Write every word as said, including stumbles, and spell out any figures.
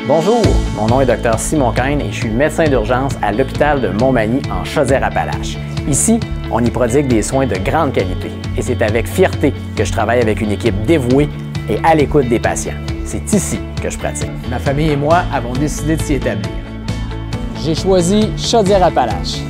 Bonjour, mon nom est Dr Simon Kane et je suis médecin d'urgence à l'hôpital de Montmagny en Chaudière-Appalaches. Ici, on y prodigue des soins de grande qualité et c'est avec fierté que je travaille avec une équipe dévouée et à l'écoute des patients. C'est ici que je pratique. Ma famille et moi avons décidé de s'y établir. J'ai choisi Chaudière-Appalaches.